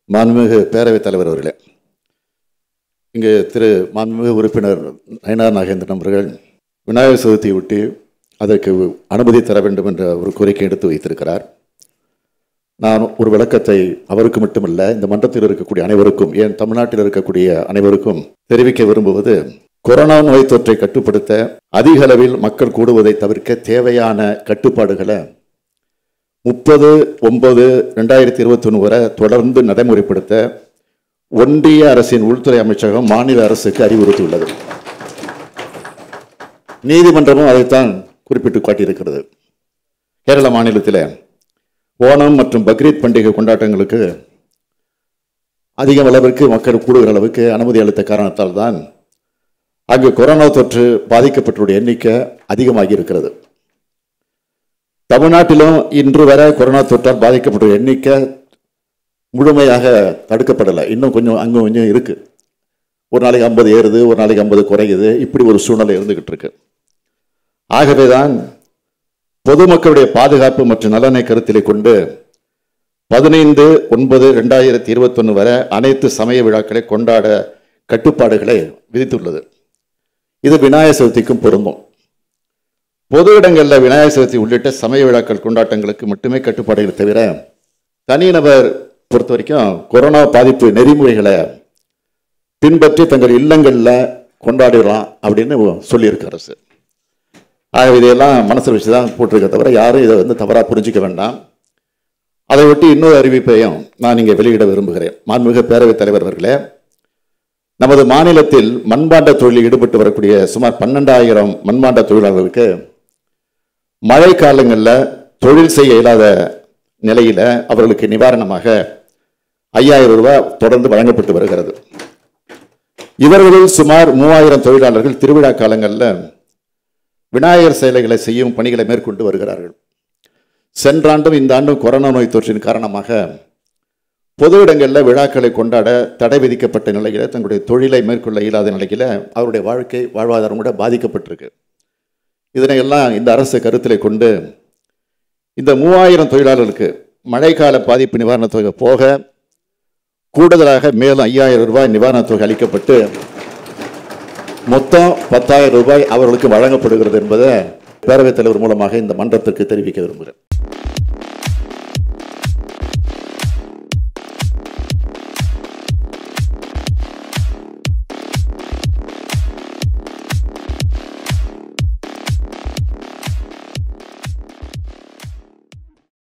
மாண்புமிகு பேரவைத் தலைவர் அவர்களே, இங்கே திரு மாண்புமிகு உறுப்பினர் நயினார் நாகேந்திரன் அவர்கள் விநாயகர் சதுர்த்தியை ஒட்டி அதற்கு அனுமதி தர வேண்டும் என்ற ஒரு கோரிக்கை எடுத்து வைத்திருக்கிறார். நான் ஒரு விளக்கத்தை அவருக்கு மட்டுமல்ல, இந்த மன்றத்தில் இருக்கக்கூடிய அனைவருக்கும், ஏன் தமிழ்நாட்டில் இருக்கக்கூடிய அனைவருக்கும் தெரிவிக்க விரும்புவது, கொரோனா நோய் தொற்றை கட்டுப்படுத்த அதிக அளவில் மக்கள் கூடுவதை தவிர்க்க தேவையான கட்டுப்பாடுகளை 30/9/2021 வரை தொடர்ந்து நடைமுறைப்படுத்த ஒன்றிய அரசின் உள்துறை அமைச்சகம் மாநில அரசுக்கு அறிவுறுத்தியுள்ளது. நீதிமன்றமும் அதைத்தான் குறிப்பிட்டு காட்டியிருக்கிறது. கேரள மாநிலத்தில் ஓணம் மற்றும் பக்ரீத் பண்டிகை கொண்டாட்டங்களுக்கு அதிக அளவிற்கு மக்கள் கூடுகிற அளவுக்கு அனுமதி அளித்த காரணத்தால் தான் அங்கு கொரோனா தொற்று பாதிக்கப்பட்டவருடைய எண்ணிக்கை அதிகமாகி இருக்கிறது. தமிழ்நாட்டிலும் இன்று வரை கொரோனா தொற்றால் பாதிக்கப்பட்ட எண்ணிக்கை முழுமையாக தடுக்கப்படலை. இன்னும் கொஞ்சம் அங்கும் கொஞ்சம் இருக்கு. ஒரு நாளைக்கு 50 ஏறுது, ஒரு நாளைக்கு 50 குறையுது. இப்படி ஒரு சூழ்நிலை இருந்துகிட்டு இருக்கு. ஆகவேதான் பொதுமக்களுடைய பாதுகாப்பு மற்றும் நலனை கருத்திலே கொண்டு 15/9/2021 வரை அனைத்து சமய விழாக்களை கொண்டாட கட்டுப்பாடுகளை விதித்துள்ளது. இது விநாயகர் சதுர்த்திக்கும் பொருந்தும். பொது இடங்களில் விநாயகர் சதுர்த்தி உள்ளிட்ட சமய விழாக்கள் கொண்டாட்டங்களுக்கு மட்டுமே கட்டுப்பாடுகளை தவிர தனிநபர் பொறுத்த வரைக்கும் கொரோனா பாதிப்பு நெறிமுறைகளை பின்பற்றி தங்கள் இல்லங்களில் கொண்டாடிடலாம் அப்படின்னு சொல்லியிருக்கு அரசு. ஆகவே இதையெல்லாம் மனசில் வச்சு தான் போட்டிருக்க தவிர யாரும் இதை தவறாக புரிஞ்சிக்க வேண்டாம். அதை ஒட்டி இன்னொரு அறிவிப்பையும் நான் இங்கே வெளியிட விரும்புகிறேன். மாண்புமிகு பேரவைத் தலைவர் அவர்களே, நமது மாநிலத்தில் மண்பாண்ட தொழிலில் ஈடுபட்டு வரக்கூடிய சுமார் 12,000 மண்பாண்ட தொழிலாளர்களுக்கு மழை காலங்களில் தொழில் செய்ய இயலாத நிலையில் அவர்களுக்கு நிவாரணமாக 5,000 ரூபாய் தொடர்ந்து வழங்கப்பட்டு வருகிறது. இவர்களில் சுமார் 3,000 தொழிலாளர்கள் திருவிழா காலங்களில் விநாயகர் சிலைகளை செய்யும் பணிகளை மேற்கொண்டு வருகிறார்கள். சென்ற ஆண்டும் இந்த ஆண்டும் கொரோனா நோய் தொற்றின் காரணமாக பொது இடங்களில் விழாக்களை கொண்டாட தடை விதிக்கப்பட்ட நிலையில் தங்களுடைய தொழிலை மேற்கொள்ள இயலாத நிலையில் அவருடைய வாழ்வாதாரம் கூட பாதிக்கப்பட்டிருக்கு. இதனையெல்லாம் இந்த அரசு கருத்திலே கொண்டு இந்த 3,000 தொழிலாளர்களுக்கு மழைக்கால பாதிப்பு நிவாரணத் தொகை போக கூடுதலாக மேலும் 5,000 ரூபாய் நிவாரணத் தொகை அளிக்கப்பட்டு மொத்தம் 10,000 ரூபாய் அவர்களுக்கு வழங்கப்படுகிறது என்பதை பேரவைத் தலைவர் மூலமாக இந்த மன்றத்திற்கு தெரிவிக்க விரும்புகிறேன்.